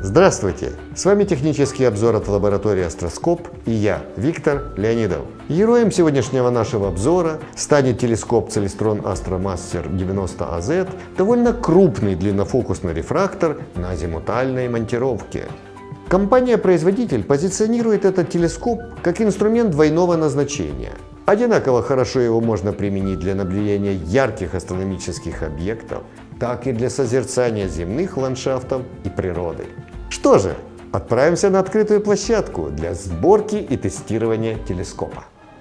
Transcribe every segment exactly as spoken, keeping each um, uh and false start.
Здравствуйте! С вами технический обзор от лаборатории Астроскоп и я, Виктор Леонидов. Героем сегодняшнего нашего обзора станет телескоп Celestron Astromaster девяносто А Зет, довольно крупный длиннофокусный рефрактор на азимутальной монтировке. Компания-производитель позиционирует этот телескоп как инструмент двойного назначения. Одинаково хорошо его можно применить для наблюдения ярких астрономических объектов, так и для созерцания земных ландшафтов и природы. Что же, отправимся на открытую площадку для сборки и тестирования телескопа.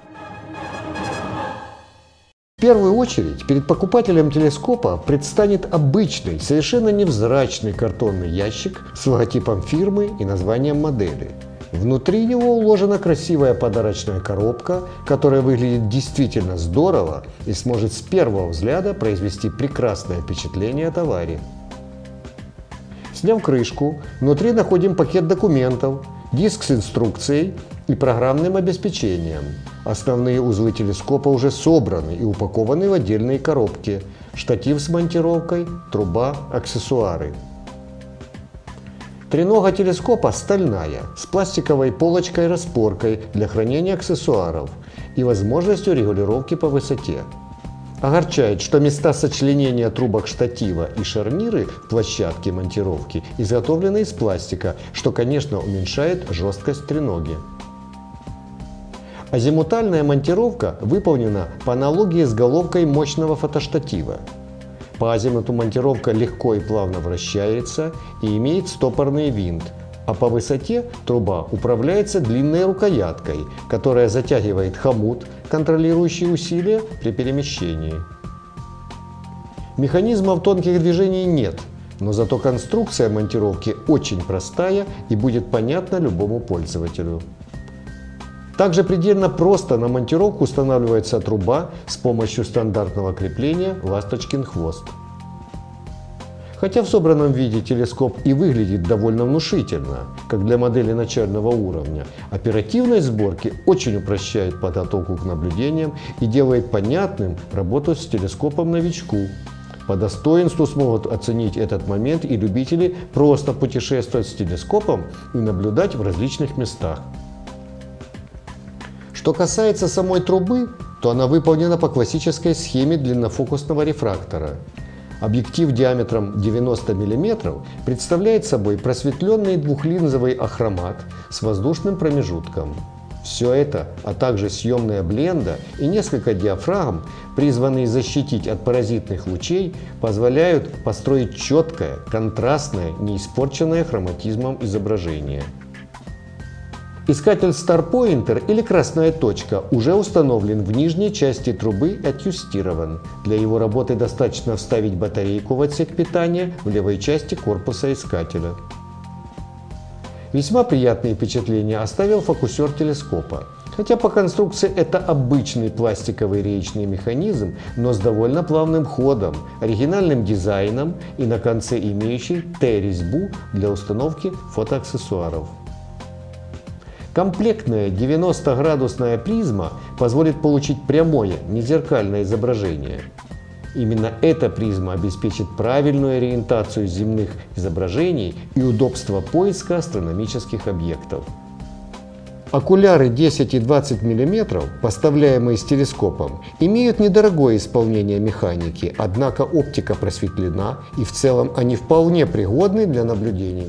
В первую очередь перед покупателем телескопа предстанет обычный, совершенно невзрачный картонный ящик с логотипом фирмы и названием модели. Внутри него уложена красивая подарочная коробка, которая выглядит действительно здорово и сможет с первого взгляда произвести прекрасное впечатление о товаре. Сняв крышку, внутри находим пакет документов, диск с инструкцией и программным обеспечением. Основные узлы телескопа уже собраны и упакованы в отдельные коробки. Штатив с монтировкой, труба, аксессуары. Тренога телескопа стальная, с пластиковой полочкой-распоркой для хранения аксессуаров и возможностью регулировки по высоте. Огорчает, что места сочленения трубок штатива и шарниры в площадке монтировки изготовлены из пластика, что, конечно, уменьшает жесткость треноги. Азимутальная монтировка выполнена по аналогии с головкой мощного фотоштатива. По азимуту монтировка легко и плавно вращается и имеет стопорный винт, а по высоте труба управляется длинной рукояткой, которая затягивает хомут, контролирующий усилия при перемещении. Механизмов тонких движений нет, но зато конструкция монтировки очень простая и будет понятна любому пользователю. Также предельно просто на монтировку устанавливается труба с помощью стандартного крепления «Ласточкин хвост». Хотя в собранном виде телескоп и выглядит довольно внушительно, как для модели начального уровня, оперативность сборки очень упрощает подготовку к наблюдениям и делает понятным работу с телескопом новичку. По достоинству смогут оценить этот момент и любители просто путешествовать с телескопом и наблюдать в различных местах. Что касается самой трубы, то она выполнена по классической схеме длиннофокусного рефрактора. Объектив диаметром девяносто миллиметров представляет собой просветленный двухлинзовый ахромат с воздушным промежутком. Все это, а также съемная бленда и несколько диафрагм, призванные защитить от паразитных лучей, позволяют построить четкое, контрастное, не испорченное хроматизмом изображение. Искатель Star Pointer или красная точка уже установлен в нижней части трубы и отъюстирован. Для его работы достаточно вставить батарейку в отсек питания в левой части корпуса искателя. Весьма приятные впечатления оставил фокусер телескопа. Хотя по конструкции это обычный пластиковый реечный механизм, но с довольно плавным ходом, оригинальным дизайном и на конце имеющий Т-резьбу для установки фотоаксессуаров. Комплектная девяностоградусная призма позволит получить прямое, незеркальное изображение. Именно эта призма обеспечит правильную ориентацию земных изображений и удобство поиска астрономических объектов. Окуляры десять и двадцать миллиметров, поставляемые с телескопом, имеют недорогое исполнение механики, однако оптика просветлена и в целом они вполне пригодны для наблюдений.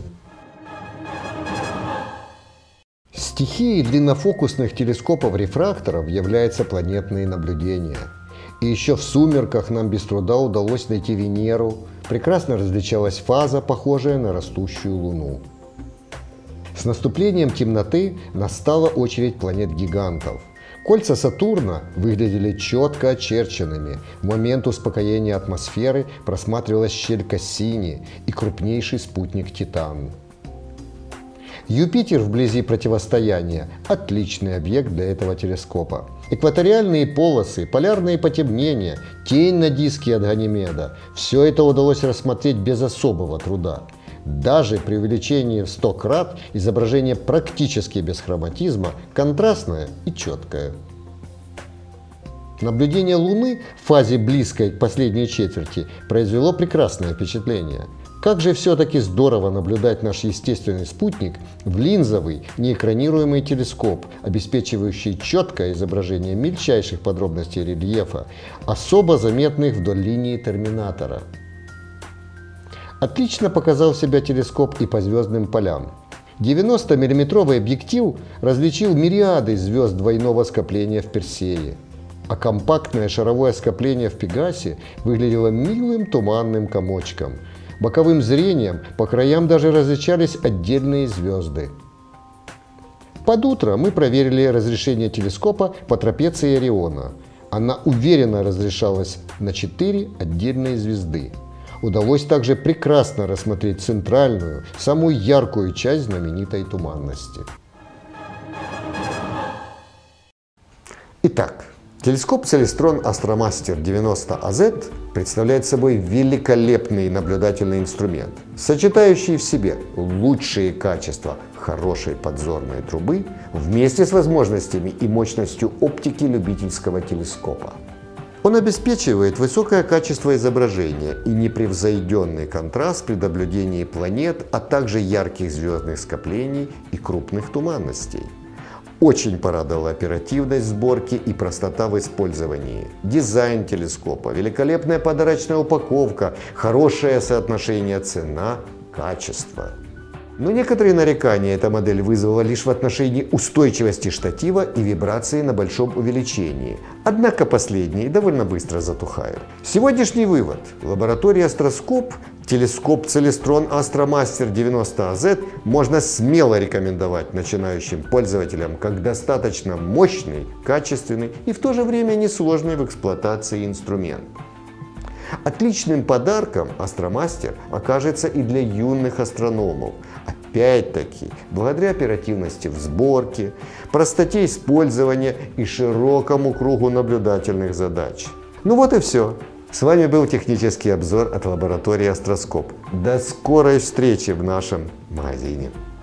Стихией длиннофокусных телескопов-рефракторов являются планетные наблюдения. И еще в сумерках нам без труда удалось найти Венеру. Прекрасно различалась фаза, похожая на растущую Луну. С наступлением темноты настала очередь планет-гигантов. Кольца Сатурна выглядели четко очерченными. В момент успокоения атмосферы просматривалась щель Кассини и крупнейший спутник Титан. Юпитер вблизи противостояния – отличный объект для этого телескопа. Экваториальные полосы, полярные потемнения, тень на диске от Ганимеда – все это удалось рассмотреть без особого труда. Даже при увеличении в сто крат изображение практически без хроматизма, контрастное и четкое. Наблюдение Луны в фазе близкой к последней четверти произвело прекрасное впечатление. Как же все-таки здорово наблюдать наш естественный спутник в линзовый неэкранируемый телескоп, обеспечивающий четкое изображение мельчайших подробностей рельефа, особо заметных вдоль линии терминатора. Отлично показал себя телескоп и по звездным полям. девяносто-миллиметровый объектив различил мириады звезд двойного скопления в Персее, а компактное шаровое скопление в Пегасе выглядело милым туманным комочком. Боковым зрением по краям даже различались отдельные звезды. Под утро мы проверили разрешение телескопа по трапеции Ориона. Она уверенно разрешалась на четыре отдельные звезды. Удалось также прекрасно рассмотреть центральную, самую яркую часть знаменитой туманности. Итак, телескоп Celestron Astromaster девяносто А зет представляет собой великолепный наблюдательный инструмент, сочетающий в себе лучшие качества хорошей подзорной трубы вместе с возможностями и мощностью оптики любительского телескопа. Он обеспечивает высокое качество изображения и непревзойденный контраст при наблюдении планет, а также ярких звездных скоплений и крупных туманностей. Очень порадовала оперативность сборки и простота в использовании. Дизайн телескопа, великолепная подарочная упаковка, хорошее соотношение цена-качество. Но некоторые нарекания эта модель вызвала лишь в отношении устойчивости штатива и вибрации на большом увеличении. Однако последние довольно быстро затухают. Сегодняшний вывод. Лаборатории Астроскоп телескоп Celestron Astromaster девяносто А зет можно смело рекомендовать начинающим пользователям как достаточно мощный, качественный и в то же время несложный в эксплуатации инструмент. Отличным подарком Astromaster окажется и для юных астрономов. Опять-таки, благодаря оперативности в сборке, простоте использования и широкому кругу наблюдательных задач. Ну вот и все. С вами был технический обзор от лаборатории Астроскоп. До скорой встречи в нашем магазине.